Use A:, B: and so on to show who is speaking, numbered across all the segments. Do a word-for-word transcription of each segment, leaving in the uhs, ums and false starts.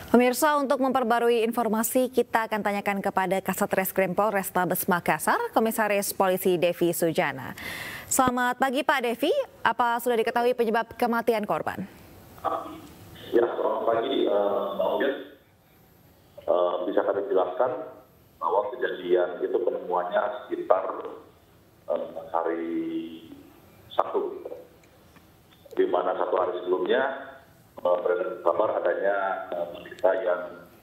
A: Pemirsa, untuk memperbarui informasi, kita akan tanyakan kepada Kasat Reskrim Polrestabes Makassar, Komisaris Polisi Devi Sujana. Selamat pagi Pak Devi, apa sudah diketahui penyebab kematian korban?
B: Ya, selamat pagi Mbak Uget. Uh, bisa kami jelaskan bahwa kejadian itu penemuannya sekitar uh, hari Sabtu, di mana satu hari sebelumnya beredar kabar adanya wanita yang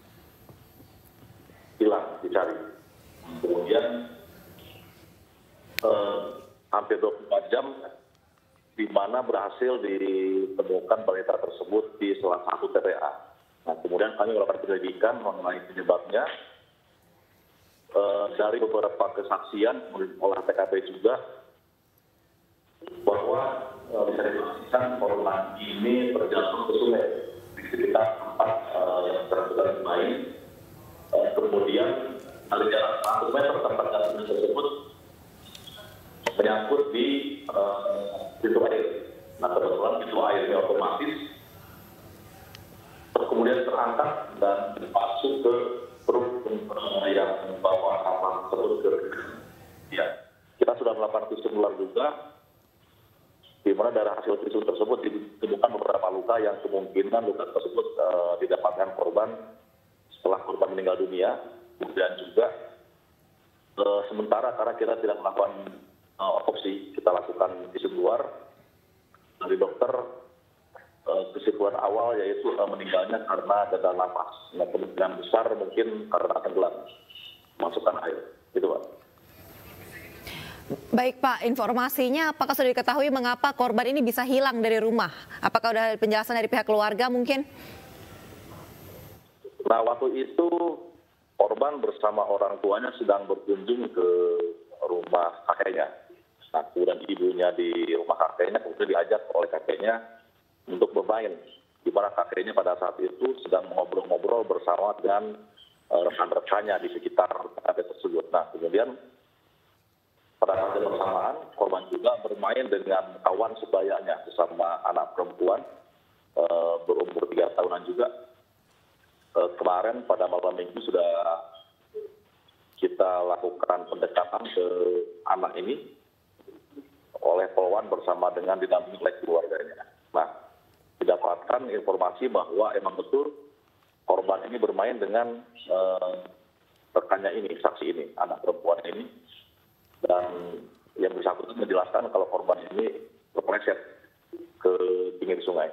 B: hilang dicari. Kemudian eh, hampir dua puluh empat jam di mana berhasil ditemukan wanita tersebut di salah satu T P A. Nah, kemudian kami melakukan penyelidikan mengenai penyebabnya. Eh, dari beberapa kesaksian olah T K P juga bahwa eh, bisa dipastikan korban ini terjatuh ke sungai di sekitar tempat eh, yang bersangkutan bermain. Eh, kemudian dari jarak seratus meter tempat jatuhnya tersebut menyangkut di eh, pintu air. Nah, kebetulan pintu airnya otomatis terus kemudian terangkat dan masuk ke perut eh, yang membawa sampah tersebut ke ya. Kita sudah melakukan visum ulang juga, di mana dari hasil visum tersebut ditemukan beberapa luka yang kemungkinan luka tersebut uh, didapatkan korban setelah korban meninggal dunia. Kemudian juga uh, sementara karena kita tidak melakukan uh, otopsi, kita lakukan visum luar dari dokter. Uh, kesimpulan awal yaitu uh, meninggalnya karena gagal napas. Nah, kemungkinan besar mungkin karena tenggelam masukkan air. Itu Pak.
A: Baik Pak, informasinya apakah sudah diketahui mengapa korban ini bisa hilang dari rumah? Apakah sudah ada penjelasan dari pihak keluarga mungkin?
B: Nah, waktu itu korban bersama orang tuanya sedang berkunjung ke rumah kakeknya. Nah, kemudian ibunya di rumah kakeknya, kemudian diajak oleh kakeknya untuk bermain. Di mana kakeknya pada saat itu sedang ngobrol-ngobrol bersama dengan uh, rekan-rekannya di sekitar kakek tersebut. Nah, kemudian pada saat yang bersamaan, korban juga bermain dengan kawan sebayanya bersama anak perempuan e, berumur tiga tahunan juga. E, kemarin pada malam minggu sudah kita lakukan pendekatan ke anak ini oleh Polwan bersama dengan didampingi oleh keluarganya. Nah, didapatkan informasi bahwa emang betul korban ini bermain dengan e, rekannya ini, saksi ini, anak perempuan ini. Dan yang bersangkutan menjelaskan kalau korban ini terpeleset ke pinggir sungai.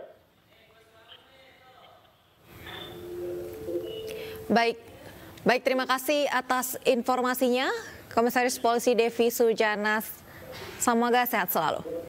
A: Baik, baik terima kasih atas informasinya, Komisaris Polisi Devi Sujana. Semoga sehat selalu.